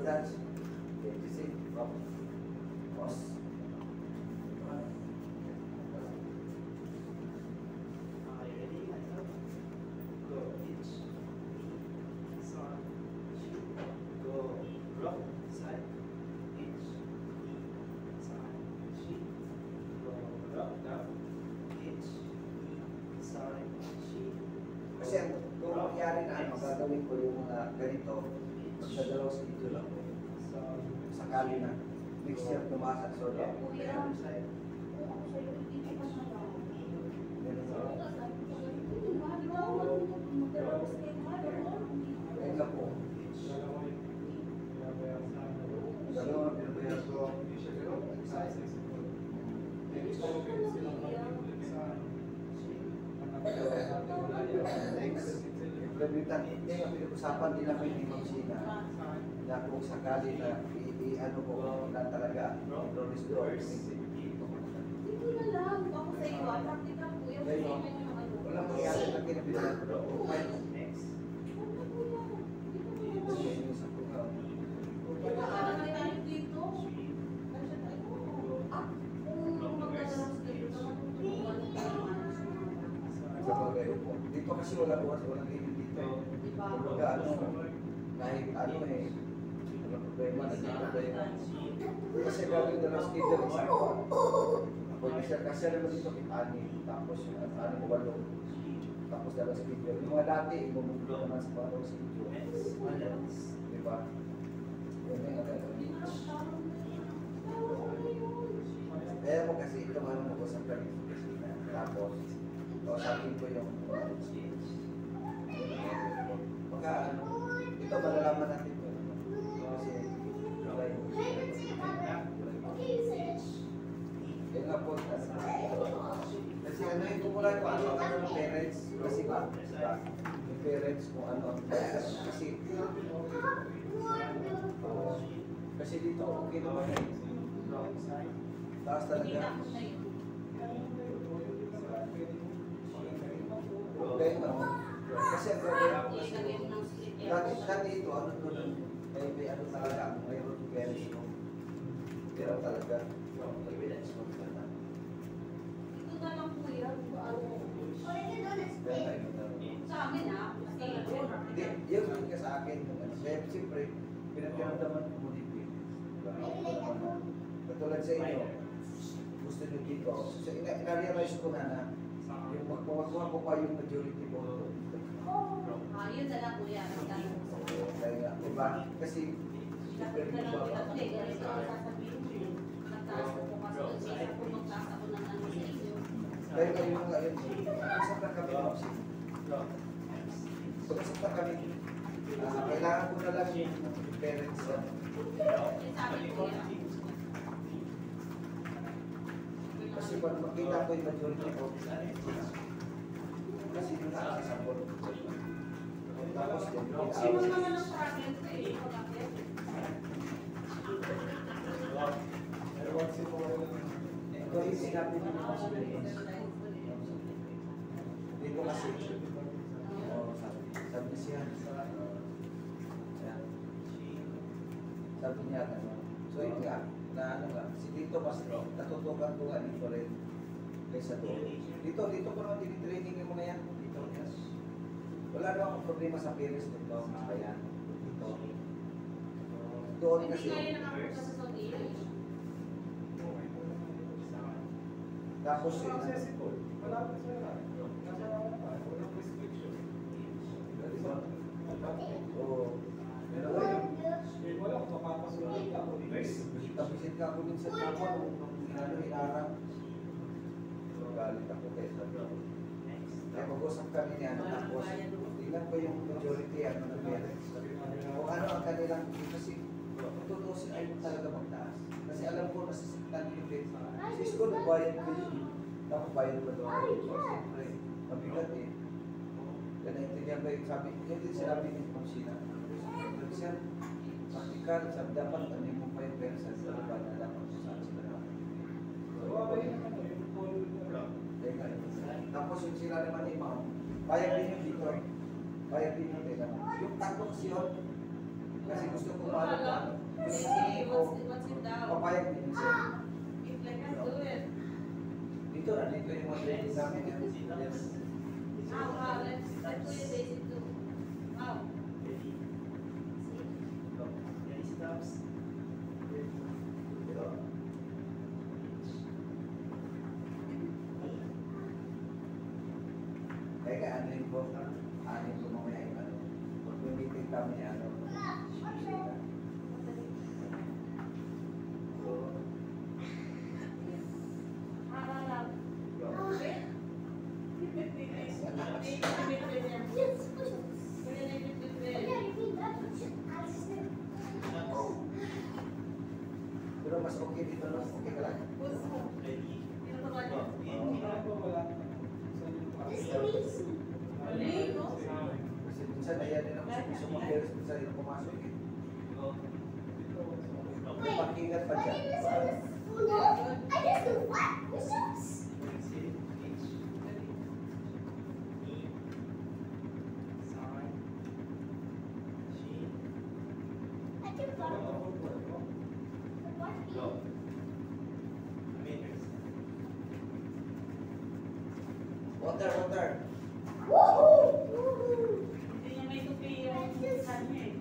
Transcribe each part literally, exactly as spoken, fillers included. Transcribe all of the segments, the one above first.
Dutch. Okay, this is from Os. Kasi kung mangyari na ano, gagawin ko yung mga ganito, magdadalaw sa video lang ko. Sakali na. Next year, tumakas. So, yeah. Ayun lang po. Dalawa, pinabayas ko. Next, implementan hindi ang pinag-usapan din namin ni Ma'am Sina na kung sakali na i-ano ko na talaga Doris Doris. Hindi na lang. Ako sa iyo, practical po yung sa inyo yung ano. Walang mangyari na kinabilan ko daw. Next. Ito ka na tayo dito. Ah, kung magdadalas dito, matutulungan ko. Dito kasi wala bukas, walang limit dito. Kumbaga ano, kahit ano eh, walang problema, naging problema. Kasi gawin na lang schedule, isang ko. Pwede siya, kasi alam mo dito, ani, tapos ano ko walo. Tapos dalang schedule. Yung mga dati, bumublo naman sa parang schedule. Diba? Yun na yung agad. Kaya mo kasi ito, ano mo ko sa planification. Tapos, kausapin ko yung pagka ano, ito malalaman natin ito kasi yun nga po kasi ano yung kumulan ko ano ano ng parents kasi ba yung parents kung ano kasi kasi dito okay naman eh taas talaga. Okay, no? Kasi ang gagawin ko lagi lagi ito, ano to may, may ano talaga, may root very no? Pero talaga, evidence mo talaga. Ito na lang po yan. Sa amin ha? Hindi, yun yun ka sa akin. Kaya siyempre, pinagkiramdaman ko mo dito. Katulad sa inyo, gusto nyo dito. So, ina-realize ko na na yung magpapagawa ko pa yung majority vote. Ah, yun na lang kuya. Kaya, diba? Kasi, Dapat na lang kita po eh. Ganito ang sasabihin mo. Nagtaas ko po kasi doon sa isa po magtaas ako ng ano sa inyo. kaya kayo mga yun, usap lang kami ng usap. Usap lang kami. Ah, kailangan ko na lang yung parents na. Yung sabi ko yan. Kasi pag makita ko yung majority vote, kasi yung nakasasapot. Tapos, Sino naman ang problem ko eh? ito yung sinabi ng mga students. Dito kasi, oh, sabi, sabi siya, yan. Sabi niya, ano, so yun nga, na ano nga, si Dito mas natutukan ko nga dito rin kaysa doon. Dito, dito ko naman tinitraining yung mga yan. Dito, yes. Wala na akong problema sa parents dito, kaya dito. Doon kasi, Hindi nga yun nakapunta sa Saudi. tapos eh, Wala pa sila. Nasa walang restriction. diba? Oo. Eh, wala kung mapapasulit ka ako dito. Tapisin ka ako din sa tapo nung ano, inarang. So, galit ako kay sa kaya mag-usap kami niya, tapos tingnan ko yung majority ano ng parents. Kung ano ang kanilang, kasi tututusin ay talaga magtaas. Kasi alam ko nasasaktan yung parents. Sa school, nagbayad ko yun. Tapos bayad pa doon. So, siyempre, mabigat eh. Kaya naintindihan ko yung sabi, yun din sinabi ni Ma'am Sina. Siya, praktikal, sabi dapat ano yung pa yung parents at talaga na dapat kung saan sila naman. So, okay naman yung call. Tapos yung sila naman ni Ma'am, bayad din yung dito. Bayad din yung tila. Yung tatlo kasi yun, Kasi gusto ko Wala ano lang. pa. Gusto Sige, ko what's what's it down? papayag din siya. If like that, do it. Dito na, dito yung mga training namin. Yes. Ah, wow, let's let's do it basic too. Wow. Teka, ano yung po? Ano yung po mamaya yung ano? Pag may meeting kami, ano? Ah, lang. Pero mas okay dito, no? Okay ka lang? Kasi minsan ayan din ako sa gusto mo, pero minsan din ako pumasok eh. May pakingat pa dyan. Water, water. Hindi niya may tupi yung kanya eh.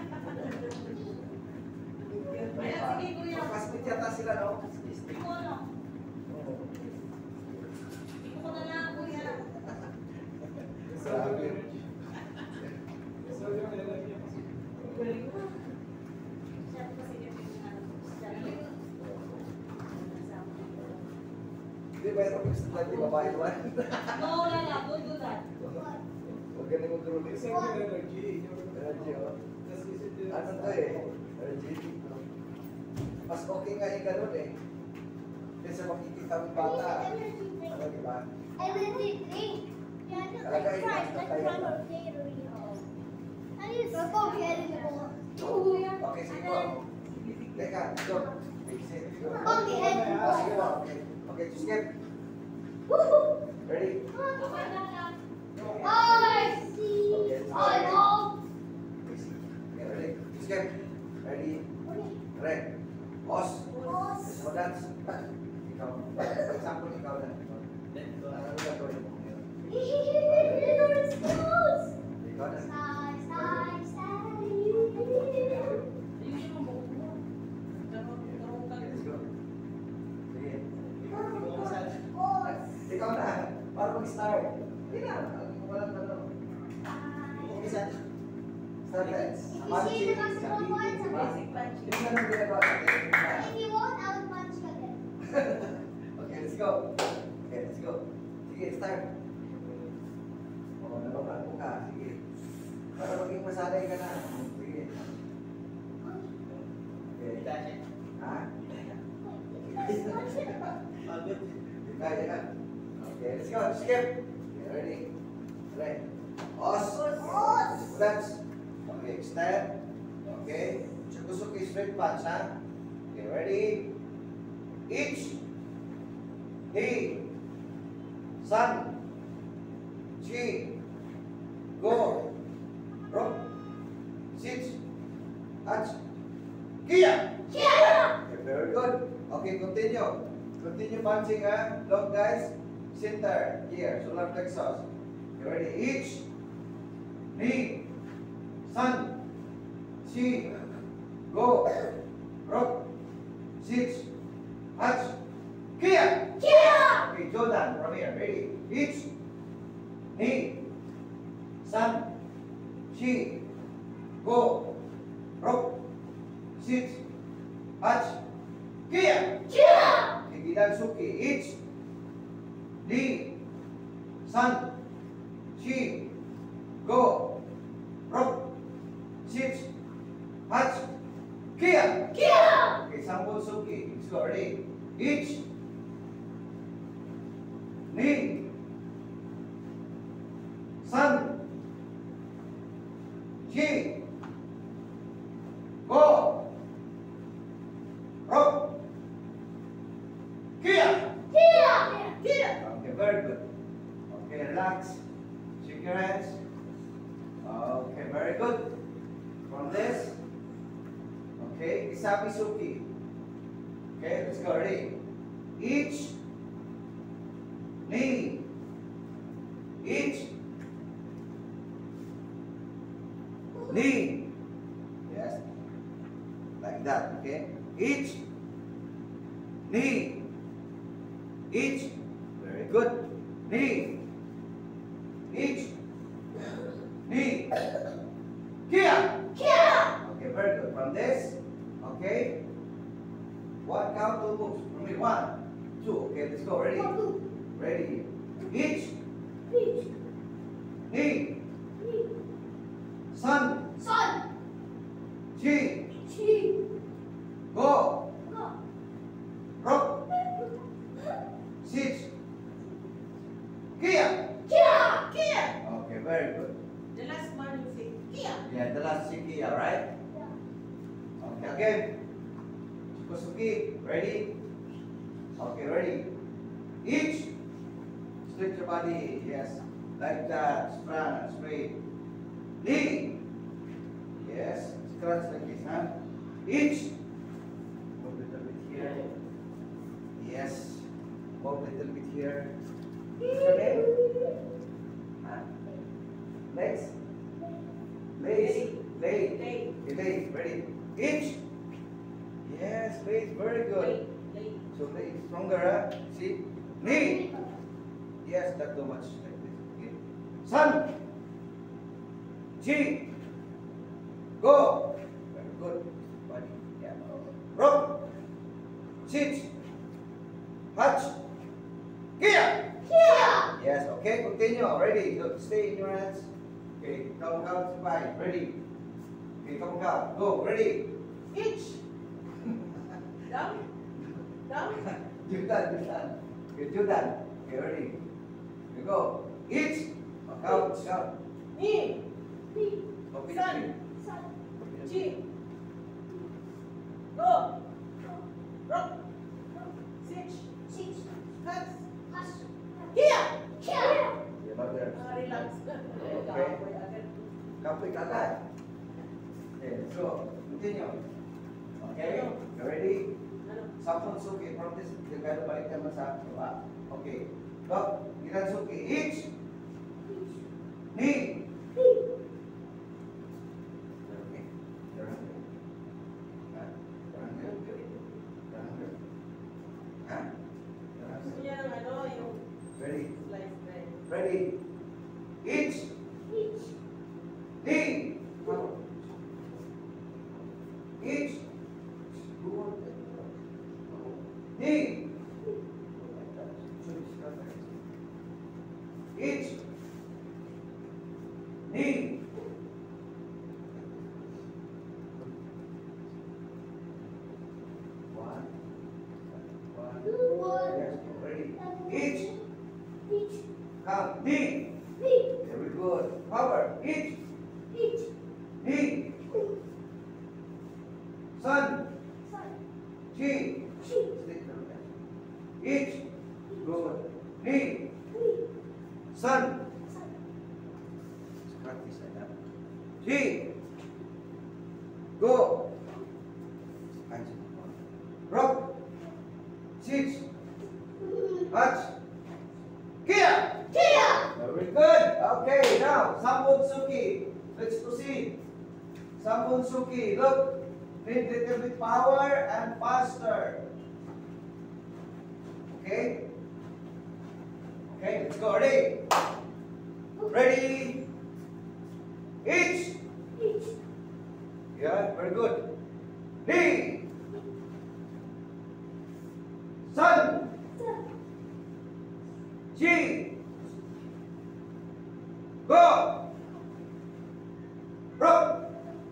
Ayan, sige kuya. Makasmit yata sila, no? Hindi ko ano. Oo. Hindi ko na lang kuya. Grabe. Siya kasi yung ano. Siya. Hindi ba yung estudyante babae naman? No, wala lang. Don't do that. Huwag ka naman tuloy. Energy, oh. Ano to eh? Energy. Mas okay nga yung ganun eh. Kasi makikita mo bata. Ano, di ba? Okay, sige po. Teka, go. Exit, go. Okay. Oh, sige po. Okay. Okay, to skip. Ready? Okay lang lang. Okay, let's go. Easy. Okay, ready? To skip. Ready? Red. Os. So that's... Ikaw. For example, ikaw na. Ano gagawin mo ngayon? Ikaw na. Ayusin mo buhok mo. Garo- garo ka. Let's go. Sige. Ikaw na. Para mag-start. Hindi na. Walang ano. Start na. Punching. Basic punch. Hindi na nang ginagawa natin. Okay, let's go. Okay, let's go. Sige, start. O, nababago ka. Sige. Para maging masanay ka na. Sige. Okay. Ha? Kaya ka. Okay, let's go. Skip. Okay, ready? Ready. Os. Relax. Okay, extend. Okay. Chukusuki straight punch, ha? Okay, ready? Each. He. Sun. Chi. Go. Rock. Sit. Touch. Kia. Okay, very good. Okay, continue. Continue punching, ha? Long guys. Center. Here. Solar plexus. You ready? Each. Knee. Sun. Chi. Go. Rock. Sit. Touch. Kia. Okay, Jordan, from here. Ready? Each. Knee. Sun. Chi. Go. Rock. Sit. Touch. Kia. Okay, Gidan Suki. Each. Knee. Sun. Chi. Go. Rock. Sit. Touch. Kia. Okay, Sambol Suki. Let's go. Ready? Each. Knee. Sun. Chi. Go. Rock. Kia. Okay, very good. Okay, relax. Shake your hands. Okay, very good. From this, Okay, Isabi Suki. Okay, let's go. Ready? Each knee. Each knee. Yes. Like that. Okay. Each knee. Each. Very good. Knee. Each knee. Kia. Kia. Okay, very good. From this, okay. One count, two moves. From me, one, two. Okay, let's go. Ready? Ready. Each knee. Sun. Sun. Chi. Chi. Go. Go. Rock. Sit. Kia. Kia. Kia. Okay, very good. The last one you say Kia. Yeah, the last si Kia, right? Okay, again. Suki, ready? Okay, ready. Each. Split your body. Yes. Like that. Straight. Straight. Knee. Yes. Scratch like this, huh? Each. Move a little bit here. Yes. Move a little bit here. What's your name? Huh? Legs. Legs. Leg. Lay. Okay, leg. Ready. Each. Yes, leg. Very good. Lay. Lay. So leg is stronger, huh? See? Knee. Yes, not too much. Like this. Okay. Sun. Chi. Go. Very good. Body. Yeah. Rock. Sit. Hatch. Kia. Kia. Yes, okay, continue. Ready. Look, stay in your hands. Okay, count, count, five. Ready. Okay, count, count. Go. Ready. Each. Down. Down. Judan, Judan. Okay, Judan. Okay, ready. Okay, go. Each. Count, count. Knee. Okay, Sun. three. Chi. Go. Rock. Sit. Hats. Kia. Kia. Okay, louder. Ah, relax. Okay. Complete agad. Okay, let's go. Continue. Okay, you ready? Ano? Sampun suki from this. Kaya balik naman sa baba. Okay. Go. Ilan suki? Each. Knee. Okay. You're hungry. Huh? You're hungry? You're hungry? Huh? You're Gusto hungry? niya ng ano, yung Ready? sliced bread. Ready? Each. Knee. Each. Knee. Each. Knee. One. One. Yes, ready. Each. Count. Knee. Very good. Power. Each. Knee. Sun. Chi. Each. Good. Knee. Sun. Practice like that. Chi. Go. Rock. Sit. Hatch. Kia. Kia. Very good. Okay, now Sambun Suki. Let's proceed. Sambun Suki. Look. Need little bit power and faster. Okay? Okay, let's go. Ready? Ready? Each. Yeah, very good. Knee. Sun. Chi. Go. Rock.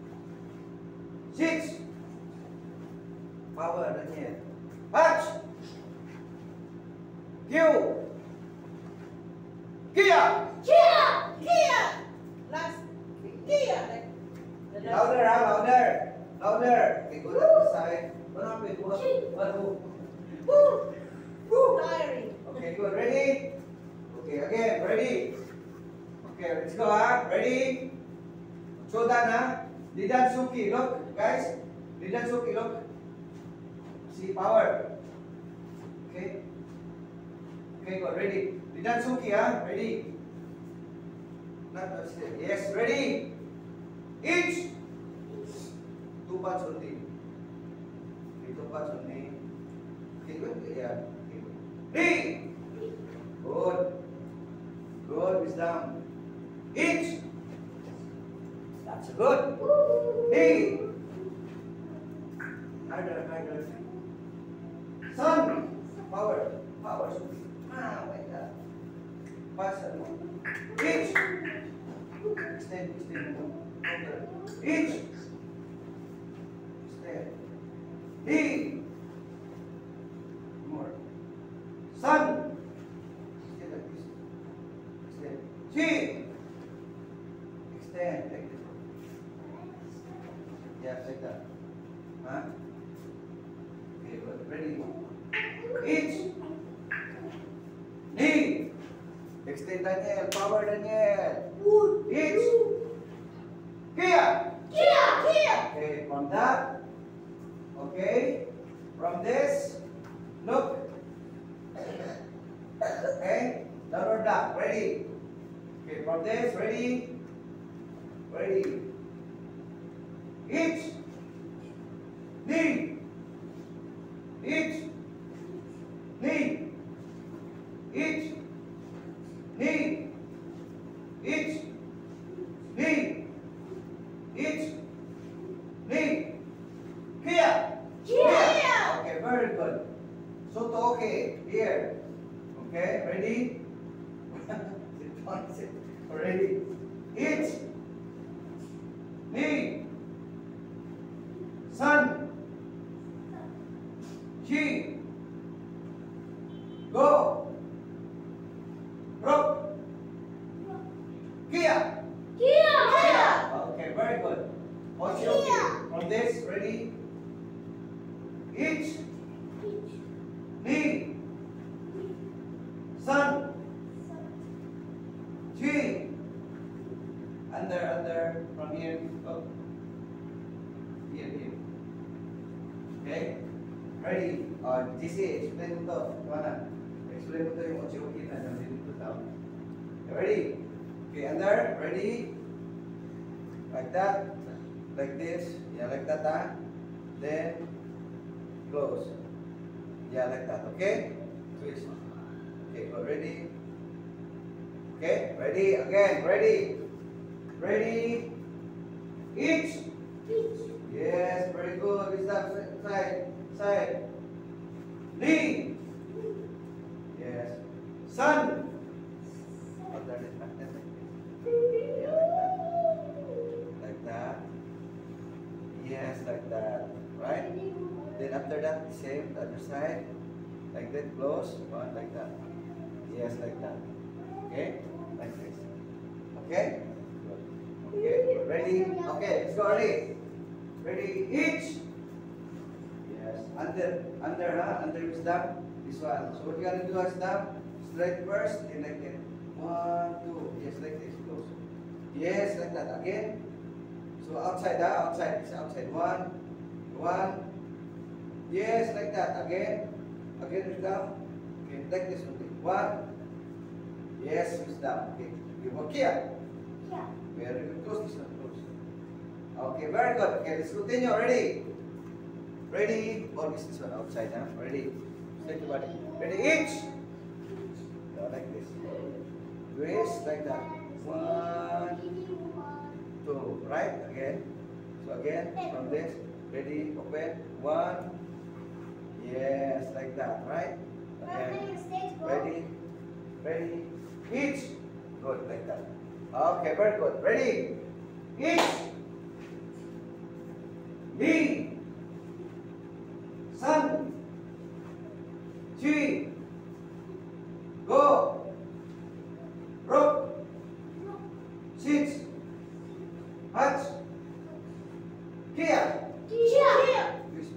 Six. Power adanya. Hatch. Q. Kia. Kia. Kia. Last. Kia. Like the last. Louder, huh? Louder. Louder. Okay, go to the side. What happened? What? What? Who? Woo. Woo. Tiring. Okay, good. Ready? Okay, again. Ready? Okay, let's go, huh? Ready? Shodan, huh? Lidan Suki. Look, guys. Ridansuki, look. See, power. Okay. Okay, go. Ready. Ridansuki, huh? Ready. Not upstairs. Yes, ready. Each. Two parts only. Okay, two parts only. Okay, good. Yeah. Okay, good. Three. Good. Good, wisdom. Each. That's good. Three. Harder, harder. Sun. Power. Power. Ah, like that. Faster. Each. Extend, extend. Over. Each. Extend. D. More. Sun. Extend like this. Extend. G. Extend like this. Yeah, like that. Huh? Okay, good. Ready? Each. D. Extend, Daniel. Power, Daniel. Each. Kia. Kia, kia. Okay, from that. Okay. From this. Look. Okay. Downward dog. Ready. Okay, from this. Ready. Ready. Each. Knee. Each. Knee. Each. Knee. Each. Knee. Each. Knee. Here. Here. Okay, very good. So to okay. Here. Okay, ready? Sit down, sit. Ready? Each. Knee. Sun. G. Go. Rope. Kia. Kia, kia. Okay, very good. Okay, okay. From this, ready? Each. Knee. Sun. G. Under, under. From here. Go. Here, here. Okay? Ready? Uh, G C, explain mo to. Mana? Explain mo to yung ochi-ochi na nandito dito tao. Ready? Okay, under. Ready? Like that. Like this. Yeah, like that, huh? Then, close. Yeah, like that. Okay? Twist. Okay, go. Ready? Okay? Ready? Again. Ready? Ready? Each. Yes, very good. Is that side? Side. Knee. Yes. Sun. Like that. Yes, like that. Right? Then after that, same, the other side. Like that, close. One, like that. Yes, like that. Okay? Like this. Okay? Okay, ready? Okay, let's go. Ready? Ready? Each. Yes. Under, under, huh? Under wisdom. This one. So what you gotta do is wisdom. Straight first, then like that. One, two. Yes, like this. Close. Yes, like that. Again. So outside, huh? Outside. It's outside. One. One. Yes, like that. Again. Again, wisdom. Okay, like this. Okay. One. Yes, wisdom. Okay. You work here. Yeah. Very good. Close this one. Close. Okay, very good. Okay, let's continue. Ready? Ready? Or is this one outside, huh? Ready? Straight to body. Ready? Each. No, like this. Twist like that. One, two. Right? Again. So again, from this. Ready? Open. One. Yes, like that. Right? Again. Ready? Ready? Each. Good, like that. Okay, very good. Ready? Each. D. Sun. G. Go. Rope. Six. Hatch. Kia. Kia.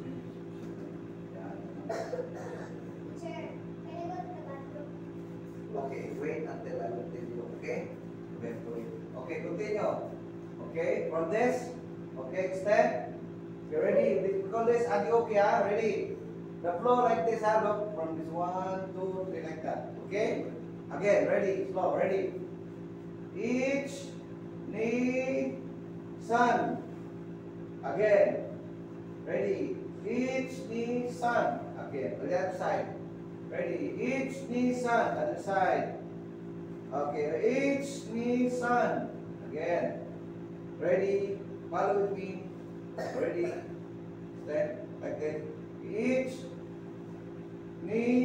Okay, wait until I will tell you, okay? We have to wait. Okay, continue. Okay, from this, okay, extend. You ready? call this Antioquia. Ready? The flow like this. Ah, look from this one, two, three, like that. Okay? Again, ready? Slow. Ready? Each knee, sun. Again. Ready? Each knee, sun. Again. To the other side. Ready? Each knee, sun. Other side. Okay. Each knee, sun. Again. Ready? Follow with me. Ready? Stand like this. Each knee,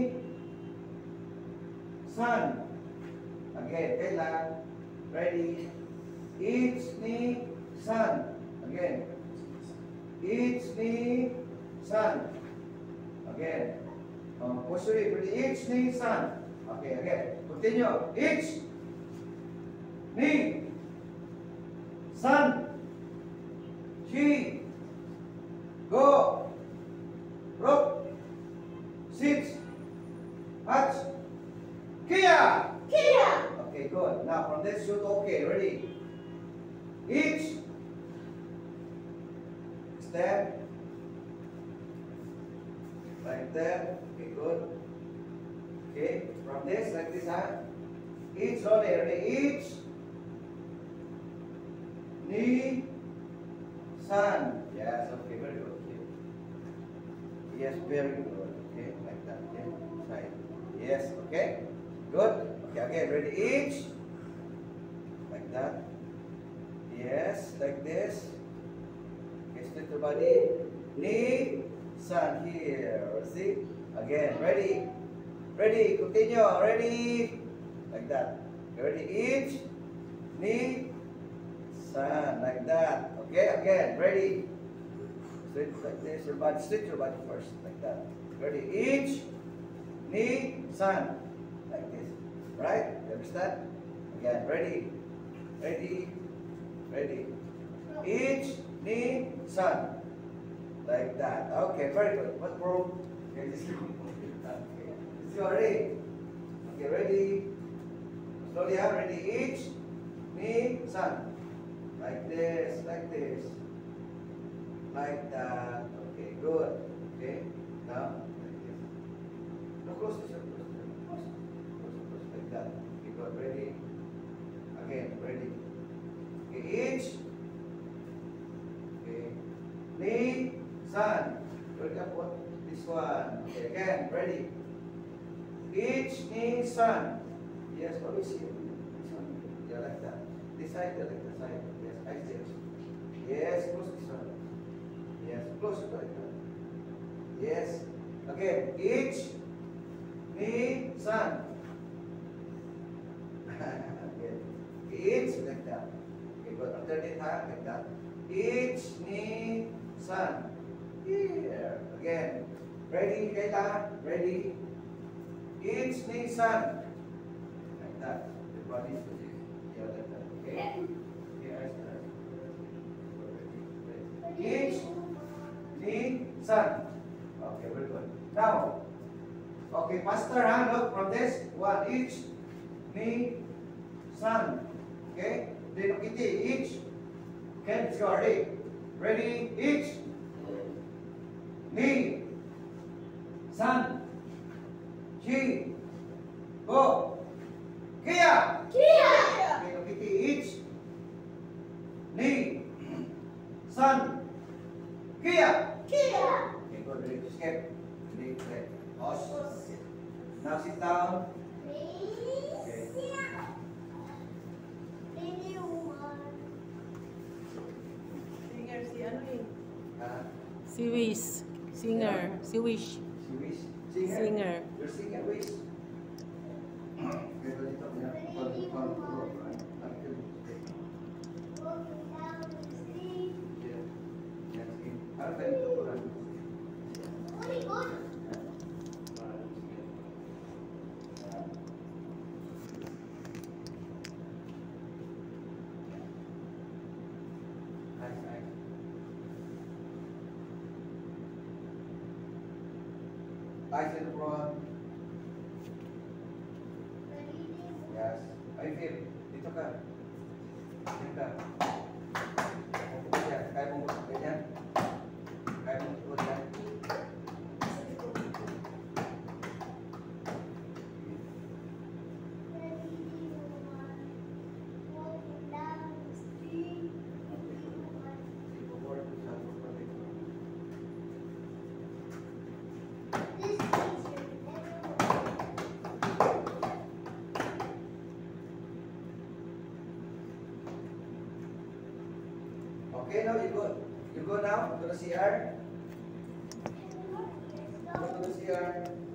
sun. Again. Kailan. Ready? Each knee, sun. Again. Each knee, sun. Again. Um, push it. Ready? Each knee, sun. Okay. Again. Continue. Each knee, sun. Chi. Go. Rock. Sit. Hatch. Kia. Kia! Okay, good. Now from this shoot, okay, ready? Each step like that. Okay, good. Okay, from this like this, huh? Each slowly, ready? Each knee, sun. Yes, okay, very good. Okay. Yes, very good. Okay, like that. Okay, side. Yes, okay. Good. Okay, again, ready? Each. Like that. Yes, like this. Okay, split the body. Knee, sun here. See? Again, ready? Ready? Continue. Ready? Like that. Ready? Each. Knee, sun. Like that. Okay, again, ready? Straight like this. Your body, straight your body first. Like that. Ready? Each. Knee, sun. Like this. Right? You understand? Again, ready? Ready? Ready? Each knee, sun. Like that. Okay, very good. What broke? Okay, this is okay. Is you ready? Okay, ready? Slowly up. Ready? Each knee, sun. Like this. Like this. Like that. Okay, good. Okay. Now, like this. No, close this. Close this. Close. Close, close. Like that. Okay, good. Ready? Again, ready? Okay, each. Okay. Knee, sun. Look up what this one. Okay, again, ready? Each knee, sun. Yes, what is here? This one. Yeah, like that. This side, yeah, like that side. Yes, I see. Yes, close this one. Yes, close it like that. Yes. Okay, each knee, sun. Okay. Each like that. Okay, but alternate hand like that. Each knee, sun. Here. Again. Ready, Kayla? Ready? Each knee, sun. Like that. The body is yeah, like that. Okay? Okay, I start. Each knee, sun. Okay, very good. Now, okay, faster hand. Look from this. One, each knee, sun. Okay? Then kitty, each. Okay, let's go. Ready? Ready? Each knee, sun. Chi. Go. Kia. Kia! Okay, kitty, each knee, sun. Kia. Kia! Okay, good. Ready to skip. Ready to skip. Os. Now sit down. Okay. Singer si ano eh? Uh, Si Wish. Singer. Si Wish. si Wish. Singer. Singer. You're singer, Wish. Okay, dito. Yeah. Follow, follow, follow. Right? Okay. Yeah. Yeah, sige. Ano tayo dito po lang? Nice, nice. Eyes in front. Yes. How you feel? Dito ka. Dito ka. Kaya mo ganyan. Kaya mo ganyan. Okay, now you go. You go now to the C R. Go to the C R.